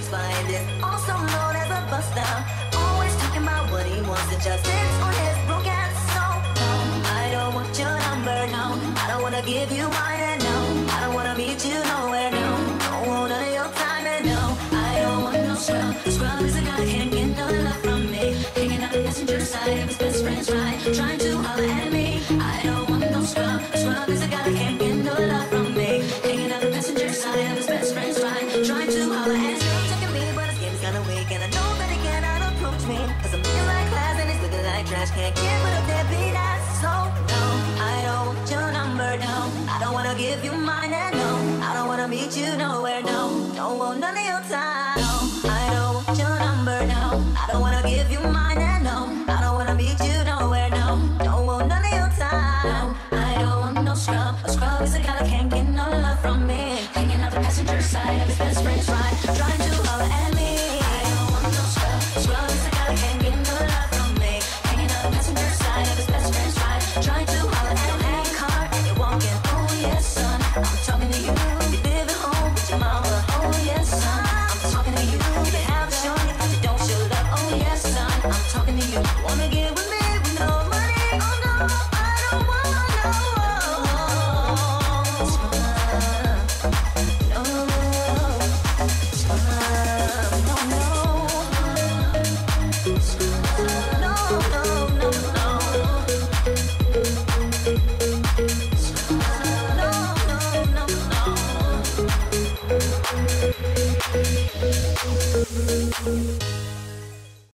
fine. This also known as a buster. Always talking about what he wants to just dance on his broke ass. So no, I don't want your number, no. I don't wanna give you mine, and no, I don't wanna meet you nowhere, no. Don't want none of your time, and no, I don't want no scrub. Scrub is a guy that can't get no love from me. Hanging out the passenger side of his best friend's ride, trying to holler at me. I don't want no scrub. Scrub is a guy that can't get no love from me. Hanging out the passenger side of his best friend's ride, trying to holler at me. Checking me, but his game is kinda weak, and I know that he cannot approach me, cause I'm looking like class and he's looking like trash. Can't get rid of that beat ass. So no, I don't want your number, no. I don't wanna give you mine, and no, I don't wanna meet you nowhere, no. Don't want none of your time, no. I don't want your number, no. I don't wanna give you mine, and no, I don't wanna meet you nowhere, no. Don't want none of your time, no. I don't want no scrub. A scrub is a guy that can't get no love from me. Hanging out the passenger side of his best friend's ride, trying to holler at me. I don't want no scrub. Scrub is a guy that can't get no love from me. Hanging out the passenger side of his best friend's ride, trying to holler at me. Hey, car, and you're walking, oh yes, son. I'm talking to you. You live at home with your mama, oh yes, son. I'm talking to you. You have a shorty, but you don't show love, oh yes, son. I'm talking to you. Wanna get with me with no money? Oh no, I don't wanna know. No.